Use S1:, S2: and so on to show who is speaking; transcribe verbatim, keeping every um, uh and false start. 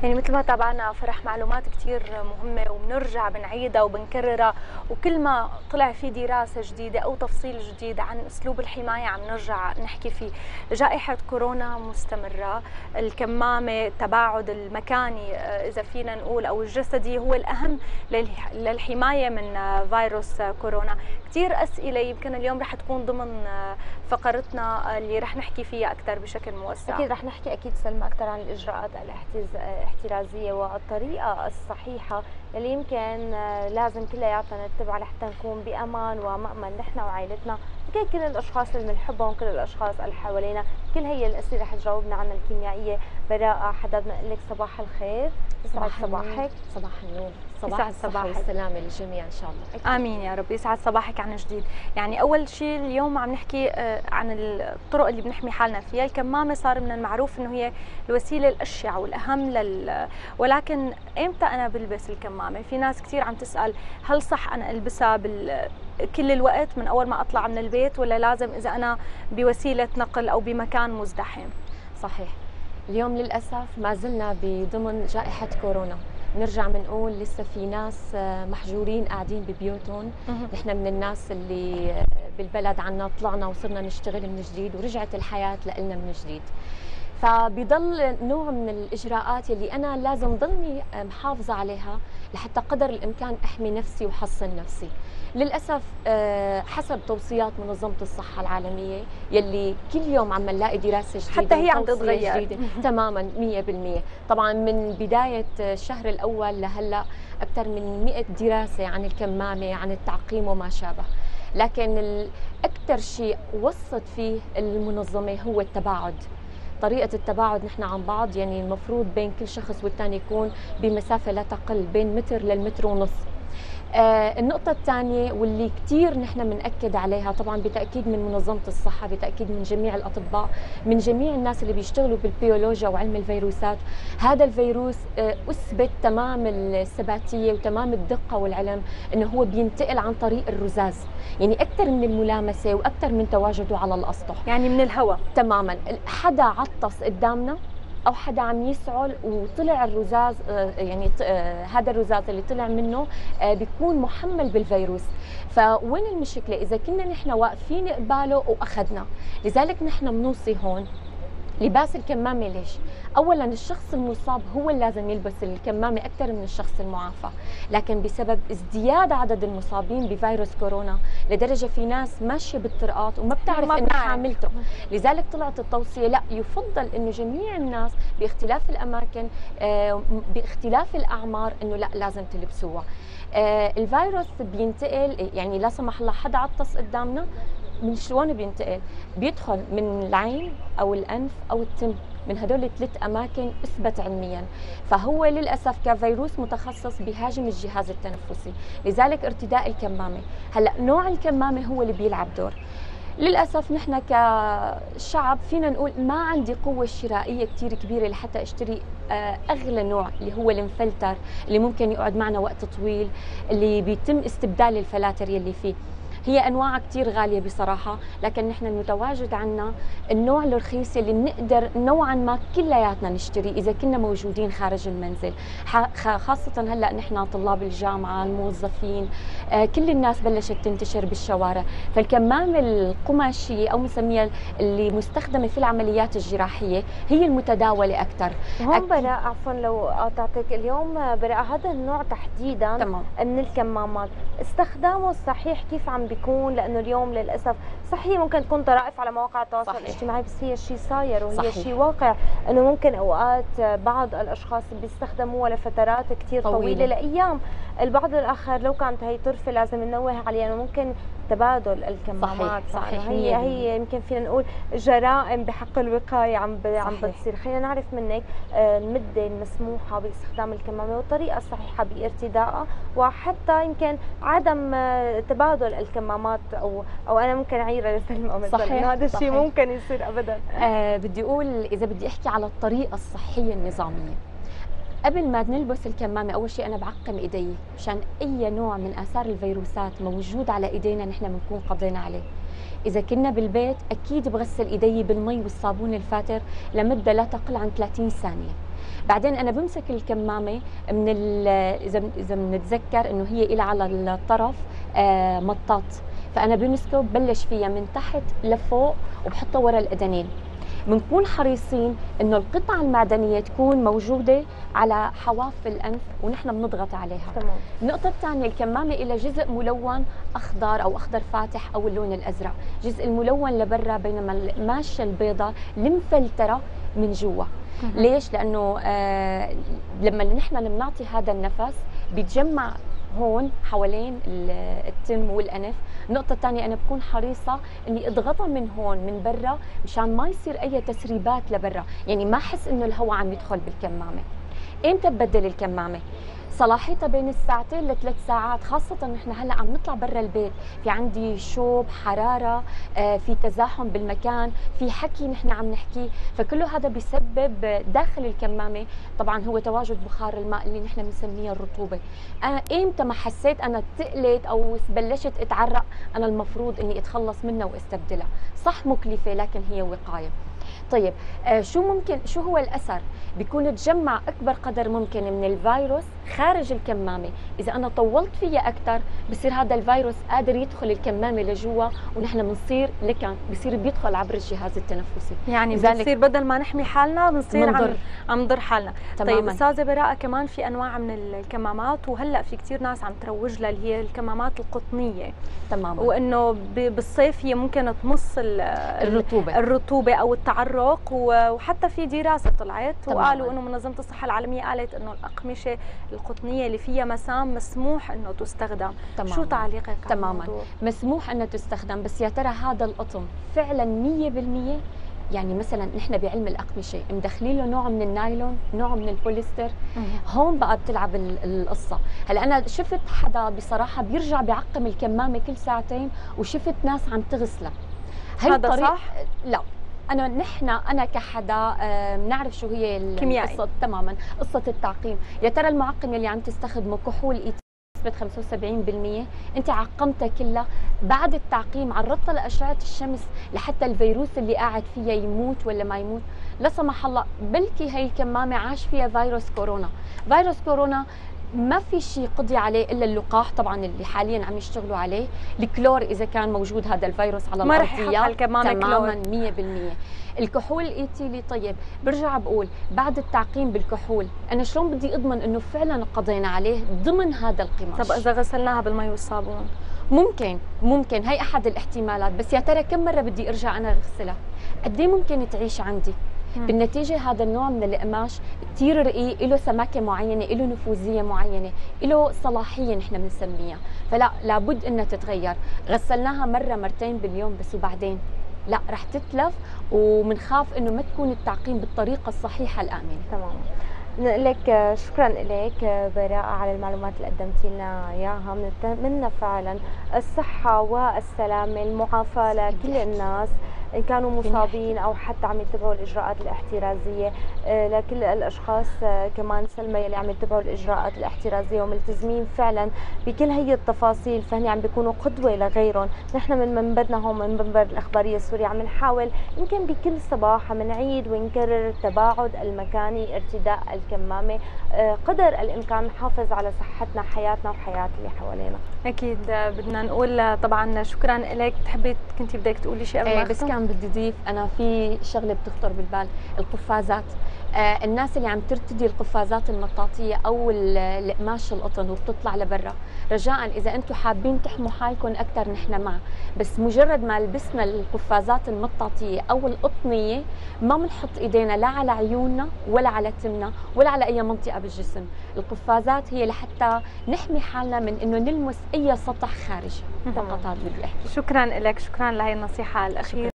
S1: يعني مثل ما تابعنا فرح معلومات كثير مهمة وبنرجع بنعيدها وبنكررها، وكل ما طلع في دراسة جديدة أو تفصيل جديد عن أسلوب الحماية عم نرجع نحكي فيه. جائحة كورونا مستمرة، الكمامة، التباعد المكاني إذا فينا نقول أو الجسدي هو الأهم للحماية من فيروس كورونا. كثير أسئلة يمكن اليوم رح تكون ضمن فقرتنا اللي رح نحكي فيها أكثر بشكل موسع.
S2: أكيد رح نحكي أكيد سلمى أكثر عن الإجراءات الاحترازية والطريقة الصحيحة اللي يمكن لازم كلياتنا نتبعها لحتى نكون بأمان ومأمن نحن وعائلتنا، يمكن كل الأشخاص اللي بنحبهم، كل الأشخاص اللي حوالينا. كل هي الأسئلة رح تجاوبنا عنها الكيميائية. براءة حداد بنقول لك صباح الخير، يسعد صباحك.
S3: صباح النور، صباح الصباح والسلامة للجميع إن شاء الله.
S1: آمين يا رب، يسعد صباحك عن جديد. يعني أول شيء اليوم عم نحكي عن الطرق اللي بنحمي حالنا فيها. الكمامة صار من المعروف إنه هي الوسيلة الأشيع والأهم لل ولكن إمتى أنا بلبس الكمامة؟ في ناس كثير عم تسأل هل صح أنا ألبسها بال كل الوقت من أول ما أطلع من البيت، ولا لازم إذا أنا بوسيلة نقل أو بمكان مزدحم؟
S3: صحيح. اليوم للأسف ما زلنا بضمن جائحة كورونا، نرجع بنقول لسه في ناس محجورين قاعدين ببيوتهم. نحن من الناس اللي بالبلد عنا طلعنا وصرنا نشتغل من جديد ورجعت الحياة لنا من جديد، فبيضل نوع من الإجراءات اللي أنا لازم ضلني محافظة عليها لحتى قدر الإمكان أحمي نفسي وحصن نفسي. للأسف حسب توصيات منظمة الصحة العالمية يلي كل يوم عم نلاقي دراسة جديدة
S1: حتى هي عم تتغير
S3: تماما مية بالمية. طبعا من بداية الشهر الأول لهلا أكثر من مئة دراسة عن الكمامة، عن التعقيم وما شابه، لكن الأكثر شيء وصت فيه المنظمة هو التباعد. طريقة التباعد نحن عن بعض، يعني المفروض بين كل شخص والثاني يكون بمسافة لا تقل بين متر للمتر ونص. آه النقطة الثانية واللي كثير نحن بنأكد عليها، طبعا بتأكيد من منظمة الصحة، بتأكيد من جميع الأطباء، من جميع الناس اللي بيشتغلوا بالبيولوجيا وعلم الفيروسات، هذا الفيروس آه أثبت تمام الثباتية وتمام الدقة والعلم أنه هو بينتقل عن طريق الرذاذ، يعني أكثر من الملامسة وأكثر من تواجده على الأسطح،
S1: يعني من الهواء
S3: تماما. حدا عطس قدامنا أو حدا عم يسعل وطلع الرذاذ، يعني هذا الرذاذ اللي طلع منه بيكون محمل بالفيروس. فوين المشكلة؟ إذا كنا نحن واقفين قباله وأخذنا. لذلك نحن بنوصي هون لباس الكمامة. ليش؟ أولا الشخص المصاب هو اللي لازم يلبس الكمامة أكثر من الشخص المعافى، لكن بسبب ازدياد عدد المصابين بفيروس كورونا لدرجة في ناس ماشية بالطرقات وما بتعرف إنها حاملته. لذلك طلعت التوصية لا، يفضل إنه جميع الناس باختلاف الأماكن باختلاف الأعمار إنه لا لازم تلبسوها. الفيروس بينتقل، يعني لا سمح الله حدا عطس قدامنا، من شلون بينتقل؟ بيدخل من العين أو الأنف أو التم، من هدول الثلاث أماكن أثبت علميا. فهو للأسف كفيروس متخصص بهاجم الجهاز التنفسي، لذلك ارتداء الكمامة. هلأ نوع الكمامة هو اللي بيلعب دور. للأسف نحن كشعب فينا نقول ما عندي قوة شرائية كتير كبيرة لحتى اشتري أغلى نوع اللي هو المفلتر اللي ممكن يقعد معنا وقت طويل، اللي بيتم استبدال الفلاتر يلي فيه. هي أنواع كتير غالية بصراحة، لكن نحن المتواجد عنا النوع الرخيص اللي بنقدر نوعا ما كلياتنا نشتري إذا كنا موجودين خارج المنزل، خاصة هلأ نحن طلاب الجامعة، الموظفين، آه كل الناس بلشت تنتشر بالشوارع. فالكمامة القماشية أو مسميها اللي مستخدمة في العمليات الجراحية هي المتداولة أكثر.
S2: هون براء عفوا لو قاطعتك، اليوم براء هذا النوع تحديدا تمام. من الكمامات استخدامه الصحيح كيف عم بيكون؟ لانه اليوم للاسف صحيح ممكن تكون طرائف على مواقع التواصل الاجتماعي، بس هي شيء صاير وهي شيء واقع، انه ممكن اوقات بعض الاشخاص بيستخدموها لفترات كثير طويله, طويلة لايام. البعض الاخر لو كانت هي طرفه لازم ننوه عليها، انه ممكن تبادل الكمامات.
S3: صحيح. صحيح.
S2: هي هي يمكن فينا نقول جرائم بحق الوقايه عم عم بتصير. خلينا نعرف منك المده المسموحه باستخدام الكمامه والطريقه الصحيحه بارتدائها، وحتى يمكن عدم تبادل الكمامات، او او انا ممكن اعيرها لسلمى مثلا، هذا الشيء ممكن يصير ابدا.
S3: آه بدي اقول اذا بدي احكي على الطريقه الصحيه النظاميه، قبل ما نلبس الكمامة أول شيء أنا بعقم إيدي مشان أي نوع من آثار الفيروسات موجود على إيدينا نحن بنكون قضينا عليه. إذا كنا بالبيت أكيد بغسل إيدي بالمي والصابون الفاتر لمدة لا تقل عن ثلاثين ثانية. بعدين انا بمسك الكمامه من اذا اذا بنتذكر انه هي إلى على الطرف آه مطاط، فانا بمسكه ببلش فيها من تحت لفوق وبحطها ورا الاذنين. بنكون حريصين انه القطعه المعدنيه تكون موجوده على حواف الانف ونحن بنضغط عليها.
S2: تمام.
S3: النقطه الثانيه، الكمامه الى جزء ملون اخضر او اخضر فاتح او اللون الازرق، الجزء الملون لبرا بينما القماشه البيضاء المفلتره من جوا. ليش؟ لانه آه لما نحن بنعطي هذا النفس بيتجمع هون حوالين التم والانف. النقطه الثانيه انا بكون حريصه اني اضغطها من هون من برا مشان ما يصير اي تسريبات لبرا، يعني ما احس انه الهواء عم يدخل بالكمامه. امتى ببدل الكمامه؟ صلاحيتها بين الساعتين لثلاث ساعات، خاصة نحن هلا عم نطلع برا البيت، في عندي شوب، حرارة، آه في تزاحم بالمكان، في حكي نحن عم نحكي، فكله هذا بيسبب داخل الكمامة طبعا هو تواجد بخار الماء اللي نحن بنسميه الرطوبة. أنا إمتى ما حسيت أنا تقلت أو بلشت أتعرق أنا المفروض إني أتخلص منها وأستبدلها، صح مكلفة لكن هي وقاية. طيب آه شو ممكن شو هو الاثر؟ بيكون تجمع اكبر قدر ممكن من الفيروس خارج الكمامه، اذا انا طولت فيها اكثر بصير هذا الفيروس قادر يدخل الكمامه لجوا ونحن بنصير لكن بصير بيدخل عبر الجهاز التنفسي،
S1: يعني بنصير بدل ما نحمي حالنا بنصير عم عم نضر حالنا.
S3: تماماً.
S1: طيب استاذه براءه، كمان في انواع من الكمامات وهلا في كثير ناس عم تروج لها اللي هي الكمامات القطنيه.
S3: تماما.
S1: وانه بالصيف هي ممكن تمص
S3: الرطوبه
S1: الرطوبه او التعرق، وحتى في دراسه طلعت
S3: تماماً.
S1: وقالوا انه منظمه الصحه العالميه قالت انه الاقمشه القطنيه اللي فيها مسام مسموح انه تستخدم.
S3: تماماً.
S1: شو تعليقك؟
S3: تماما مسموح انها تستخدم، بس يا ترى هذا القطن فعلا مية بالمية؟ يعني مثلا نحن بعلم الاقمشه مدخلين له نوع من النايلون، نوع من البوليستر، هون بقى بتلعب القصه. هلا انا شفت حدا بصراحه بيرجع بيعقم الكمامه كل ساعتين، وشفت ناس عم تغسلها.
S1: هذا صح؟
S3: لا انا نحن انا كحدا بنعرف شو هي
S1: القصه
S3: تماما، قصه التعقيم. يا ترى المعقم اللي عم تستخدمه كحول اي نسبة خمسة وسبعين بالمية انت عقمتها كلها، بعد التعقيم عرضتها لاشعه الشمس لحتى الفيروس اللي قاعد فيها يموت ولا ما يموت، لا سمح الله بلكي هي الكمامه عاش فيها فيروس كورونا. فيروس كورونا ما في شيء قضي عليه الا اللقاح طبعا اللي حاليا عم يشتغلوا عليه، الكلور اذا كان موجود هذا الفيروس على
S1: ما
S3: الارضيات
S1: رح يحط على الكمامه
S3: تماما مية بالمية. الكحول الايتيلي، طيب برجع بقول بعد التعقيم بالكحول انا شلون بدي اضمن انه فعلا قضينا عليه ضمن هذا القماش؟
S1: طب اذا غسلناها بالمي والصابون؟
S3: ممكن ممكن هي احد الاحتمالات، بس يا ترى كم مره بدي ارجع انا اغسلها؟ قد ايه ممكن تعيش عندي؟ مم. بالنتيجه هذا النوع من القماش كثير رقيق، له سماكه معينه، له نفوذيه معينه، له صلاحيه نحن بنسميها، فلا لابد انها تتغير. غسلناها مره مرتين باليوم بس وبعدين لا رح تتلف، وبنخاف انه ما تكون التعقيم بالطريقه الصحيحه الامنه.
S2: تمام. لك شكرا لك براءة على المعلومات اللي قدمتي لنا اياها، بنتمنى فعلا الصحة والسلامة، المعافاة لكل الناس ان كانوا مصابين او حتى عم يتبعوا الاجراءات الاحترازيه، لكل الاشخاص كمان سلمى اللي عم يتبعوا الاجراءات الاحترازيه وملتزمين فعلا بكل هي التفاصيل، فهني عم بيكونوا قدوه لغيرهم. نحن من منبرنا هون من منبر الاخباريه السوريه عم نحاول يمكن بكل صباح عم نعيد ونكرر التباعد المكاني، ارتداء الكمامه، قدر الامكان نحافظ على صحتنا، حياتنا وحياه اللي حوالينا.
S1: اكيد بدنا نقول طبعا شكرا لك. بتحبي كنتي بدك تقولي شيء قبل ما
S3: بس كان بدي اضيف انا في شغله بتخطر بالبال، القفازات. آه الناس اللي عم ترتدي القفازات المطاطيه او القماش القطن وبتطلع لبرا، رجاء اذا انتم حابين تحموا حالكم اكثر نحن مع، بس مجرد ما لبسنا القفازات المطاطيه او القطنيه ما بنحط ايدينا لا على عيوننا ولا على تمنا ولا على اي منطقه بالجسم. القفازات هي لحتى نحمي حالنا من انه نلمس اي سطح خارجي فقط. هذا بدي احكي.
S1: شكرا لك، شكرا لهي النصيحه الاخيره.